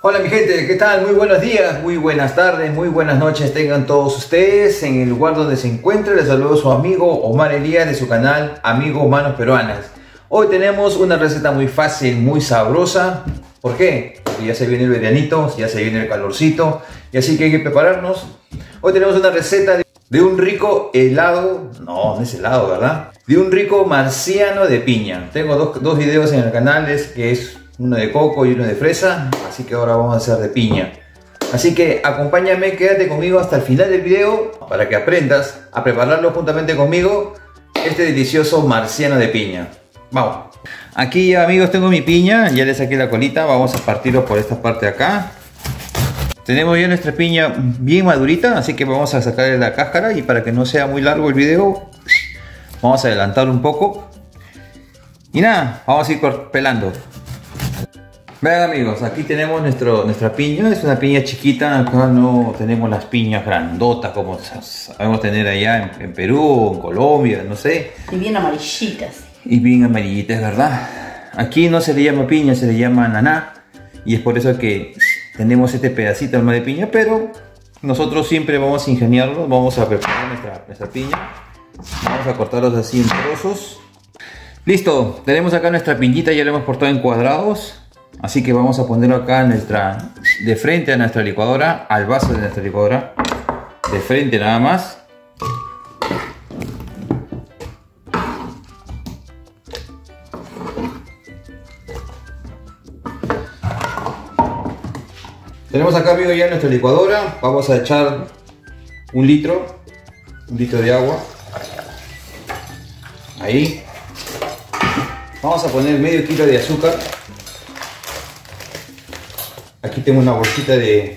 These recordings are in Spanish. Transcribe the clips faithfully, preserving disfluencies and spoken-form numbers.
Hola mi gente, ¿qué tal? Muy buenos días, muy buenas tardes, muy buenas noches tengan todos ustedes en el lugar donde se encuentren. Les saludo a su amigo Omar Elías de su canal Amigo Manos Peruanas. Hoy tenemos una receta muy fácil, muy sabrosa. ¿Por qué? Porque ya se viene el veranito, ya se viene el calorcito y así que hay que prepararnos. Hoy tenemos una receta de, de un rico helado, no, no es helado, ¿verdad? De un rico marciano de piña. Tengo dos, dos videos en el canal, es, que es uno de coco y uno de fresa, así que ahora vamos a hacer de piña. Así que acompáñame, quédate conmigo hasta el final del video para que aprendas a prepararlo juntamente conmigo, este delicioso marciano de piña. Vamos. Aquí ya, amigos, tengo mi piña, ya le saqué la colita, vamos a partirlo por esta parte de acá. Tenemos ya nuestra piña bien madurita, así que vamos a sacarle la cáscara y para que no sea muy largo el video, vamos a adelantarlo un poco. Y nada, vamos a ir pelando. Vean amigos, aquí tenemos nuestro, nuestra piña, es una piña chiquita, acá no tenemos las piñas grandotas como sabemos tener allá en, en Perú, en Colombia, no sé. Y bien amarillitas. Y bien amarillitas, ¿verdad? Aquí no se le llama piña, se le llama naná, y es por eso que tenemos este pedacito de piña, pero nosotros siempre vamos a ingeniarlo, vamos a preparar nuestra, nuestra piña, vamos a cortarlos así en trozos. Listo, tenemos acá nuestra piñita, ya la hemos cortado en cuadrados. Así que vamos a ponerlo acá en nuestra, de frente a nuestra licuadora, al vaso de nuestra licuadora, de frente nada más. Tenemos acá, amigos, ya nuestra licuadora. Vamos a echar un litro, un litro de agua. Ahí. Vamos a poner medio kilo de azúcar. Aquí tengo una bolsita de...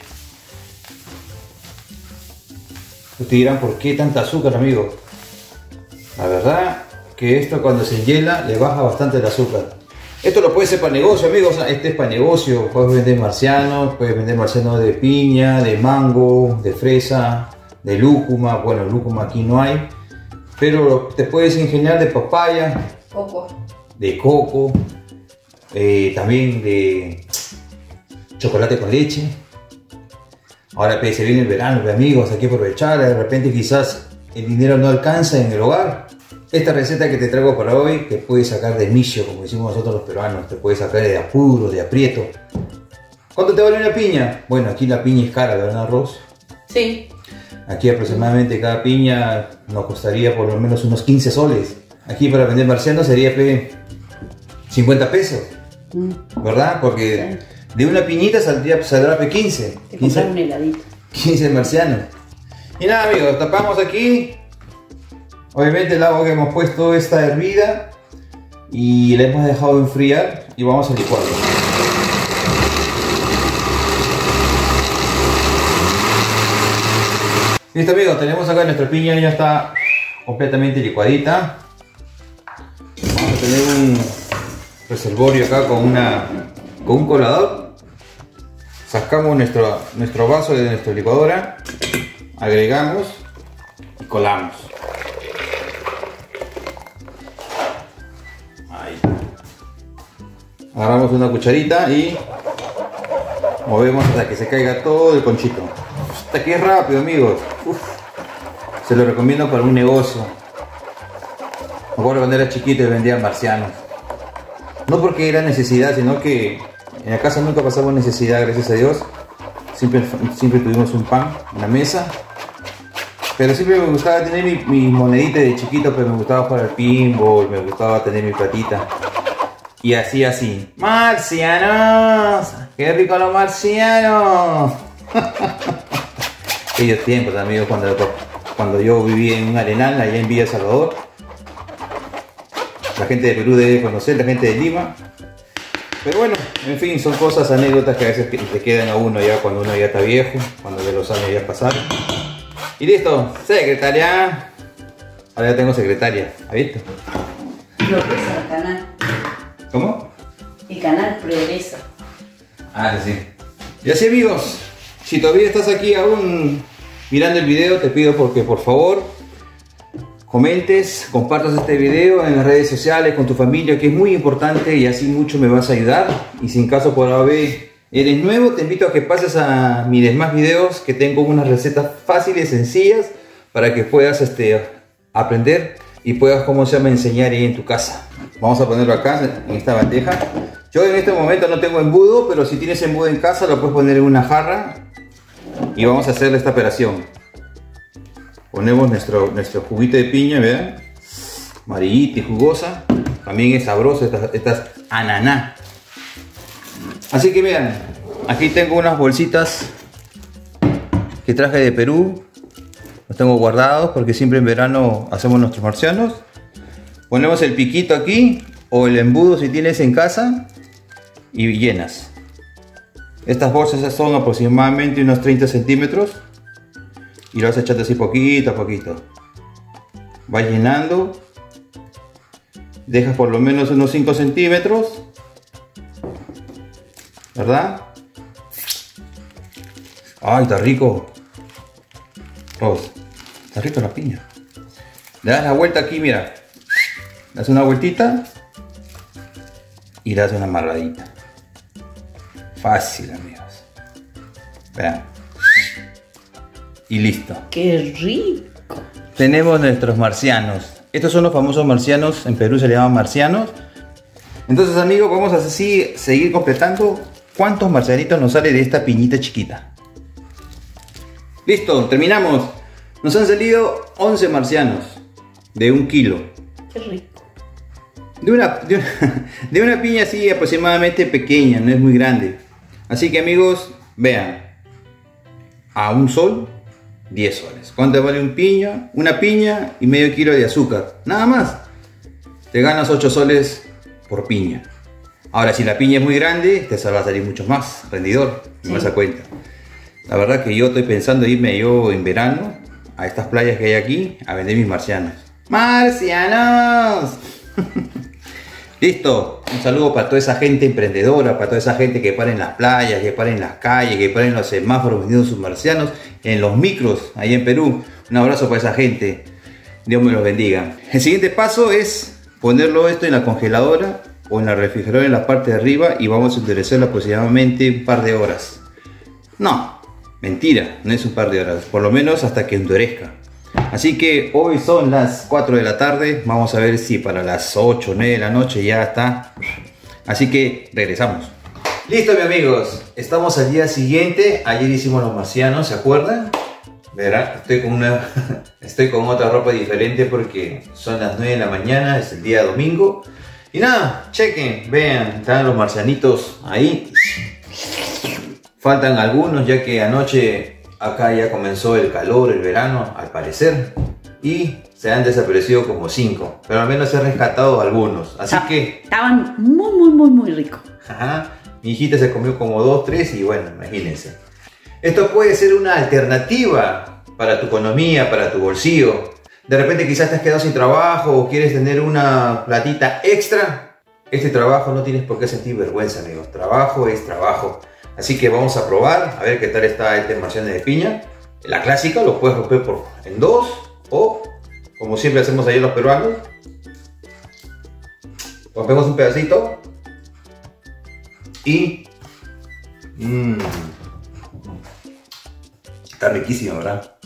Ustedes dirán, ¿por qué tanta azúcar, amigos? La verdad que esto cuando se hiela le baja bastante el azúcar. Esto lo puede ser para negocio, amigos. Este es para negocio. Puedes vender marcianos, puedes vender marcianos de piña, de mango, de fresa, de lúcuma. Bueno, lúcuma aquí no hay. Pero te puedes ingeniar de papaya, Coco. de coco, eh, también de... chocolate con leche. Ahora pues, se viene el verano, amigos, hay que aprovechar. De repente quizás el dinero no alcanza en el hogar. Esta receta que te traigo para hoy te puede sacar de misio, como decimos nosotros los peruanos. Te puede sacar de apuro, de aprieto. ¿Cuánto te vale una piña? Bueno, aquí la piña es cara, ¿verdad, Arroz? Sí. Aquí aproximadamente cada piña nos costaría por lo menos unos quince soles. Aquí para vender marciano sería pe, cincuenta pesos, ¿verdad? Porque... sí. De una piñita saldría, saldrá pe quince. Te comprar un heladito. quince marcianos. Y nada, amigos, tapamos aquí. Obviamente el agua que hemos puesto está hervida. Y la hemos dejado enfriar. Y vamos a licuarlo. Listo, amigos, tenemos acá nuestra piña. Ya está completamente licuadita. Vamos a tener un reservorio acá con una... con un colador. Sacamos nuestro, nuestro vaso de nuestra licuadora, agregamos y colamos. Ahí. Agarramos una cucharita y movemos hasta que se caiga todo el conchito. Hasta aquí es rápido, amigos. Uf. Se lo recomiendo para un negocio. Me acuerdo cuando era chiquito y vendía marcianos. No porque era necesidad, sino que en la casa nunca pasamos necesidad, gracias a Dios. Siempre, siempre tuvimos un pan en la mesa. Pero siempre me gustaba tener mi, mi monedita de chiquito, pero me gustaba jugar al pinball, me gustaba tener mi platita. Y así, así. ¡Marcianos! ¡Qué rico los marcianos! Aquellos tiempos, amigos, cuando, cuando yo vivía en un arenal allá en Villa Salvador. La gente de Perú debe conocer, la gente de Lima. Pero bueno, en fin, son cosas, anécdotas que a veces te quedan a uno ya cuando uno ya está viejo, cuando de los años ya pasaron. Y listo, secretaria. Ahora ya tengo secretaria, ¿ha visto? Progresa el canal. ¿Cómo? El canal progresa. Ah, sí. Y así, amigos, si todavía estás aquí aún mirando el video, te pido porque por favor comentes, compartas este video en las redes sociales con tu familia, que es muy importante y así mucho me vas a ayudar. Y si en caso por haber Eres nuevo, te invito a que pases a mis demás videos, que tengo unas recetas fáciles, sencillas, para que puedas este, aprender y puedas, como se llama, enseñar ahí en tu casa. Vamos a ponerlo acá en esta bandeja. Yo en este momento no tengo embudo, pero si tienes embudo en casa lo puedes poner en una jarra y vamos a hacer esta operación. Ponemos nuestro, nuestro juguito de piña, vean, amarillita y jugosa. También es sabroso estas, estas ananá. Así que vean, aquí tengo unas bolsitas que traje de Perú. Los tengo guardados porque siempre en verano hacemos nuestros marcianos. Ponemos el piquito aquí o el embudo si tienes en casa y llenas. Estas bolsas son aproximadamente unos treinta centímetros y lo vas echando así poquito a poquito. Vas llenando, dejas por lo menos unos cinco centímetros, ¿verdad? ¡Ay, está rico! Oh, está rico la piña. Le das la vuelta aquí, mira. Le das una vueltita y le das una amarradita. Fácil, amigos. Vean. Y listo. ¡Qué rico! Tenemos nuestros marcianos. Estos son los famosos marcianos. En Perú se le llaman marcianos. Entonces, amigos, vamos a así seguir completando. ¿Cuántos marcianitos nos sale de esta piñita chiquita? Listo, terminamos. Nos han salido once marcianos de un kilo. ¡Qué rico! De una, de, una, de una piña así aproximadamente pequeña, no es muy grande. Así que, amigos, vean. A un sol, diez soles. ¿Cuánto vale un piña? Una piña y medio kilo de azúcar. Nada más. Te ganas ocho soles por piña. Ahora, si la piña es muy grande, te va a salir mucho más rendidor. Sí. Me vas a cuenta. La verdad que yo estoy pensando irme yo en verano a estas playas que hay aquí a vender mis marcianos. ¡Marcianos! Listo. Un saludo para toda esa gente emprendedora, para toda esa gente que para en las playas, que para en las calles, que para en los semáforos vendiendo sus marcianos, en los micros, ahí en Perú. Un abrazo para esa gente. Dios me los bendiga. El siguiente paso es ponerlo esto en la congeladora o en la refrigeradora en la parte de arriba y vamos a endurecerlo aproximadamente un par de horas. No, mentira, no es un par de horas, por lo menos hasta que endurezca. Así que hoy son las cuatro de la tarde, vamos a ver si para las ocho o nueve de la noche ya está. Así que regresamos. Listo, mis amigos, estamos al día siguiente. Ayer hicimos los marcianos, ¿se acuerdan? Verán, estoy con una estoy con otra ropa diferente porque son las nueve de la mañana, es el día domingo. Y nada, chequen, vean, están los marcianitos ahí. Faltan algunos ya que anoche acá ya comenzó el calor, el verano, al parecer. Y se han desaparecido como cinco, pero al menos he rescatado algunos. Así Está, que... Estaban muy, muy, muy, muy ricos. Ajá, mi hijita se comió como dos, tres y bueno, imagínense. Esto puede ser una alternativa para tu economía, para tu bolsillo. De repente quizás te has quedado sin trabajo o quieres tener una platita extra. Este trabajo no tienes por qué sentir vergüenza, amigos. Trabajo es trabajo. Así que vamos a probar, a ver qué tal está este marciano de piña. La clásica lo puedes romper por, en dos o, como siempre hacemos ahí los peruanos, rompemos un pedacito y... Mmm, está riquísimo, ¿verdad?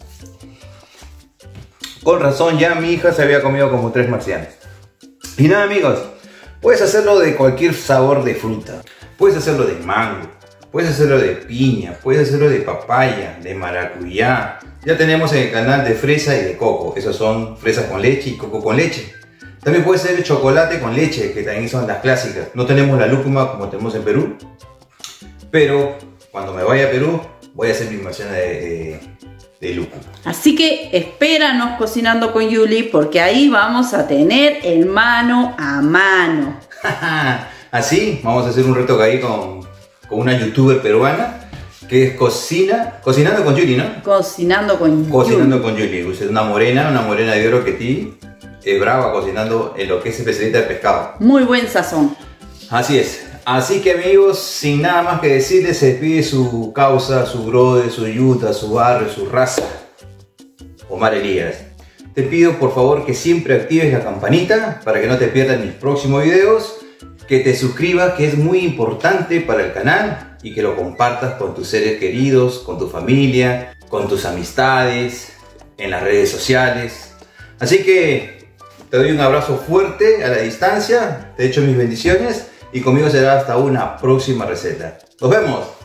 Con razón ya mi hija se había comido como tres marcianos. Y nada, amigos, puedes hacerlo de cualquier sabor de fruta. Puedes hacerlo de mango, puedes hacerlo de piña, puedes hacerlo de papaya, de maracuyá. Ya tenemos en el canal de fresa y de coco. Esos son fresas con leche y coco con leche. También puede ser chocolate con leche, que también son las clásicas. No tenemos la lúcuma como tenemos en Perú, pero cuando me vaya a Perú voy a hacer mi versión de, de, de lúcuma. Así que espéranos Cocinando con Yuli, porque ahí vamos a tener el mano a mano. Así, vamos a hacer un reto ahí con, con una youtuber peruana que es cocina, cocinando con Yuli, ¿no? Cocinando con Yuli. Cocinando con Yuli, usted es una morena, una morena de oro que ti es brava cocinando en lo que es especialista de pescado. Muy buen sazón. Así es. Así que amigos, sin nada más que decirles, se despide su causa, su brother, su yuta, su barrio, su raza, Omar Elías. Te pido por favor que siempre actives la campanita para que no te pierdas mis próximos videos, que te suscribas, que es muy importante para el canal, y que lo compartas con tus seres queridos, con tu familia, con tus amistades, en las redes sociales. Así que te doy un abrazo fuerte a la distancia, te echo mis bendiciones y conmigo será hasta una próxima receta. ¡Nos vemos!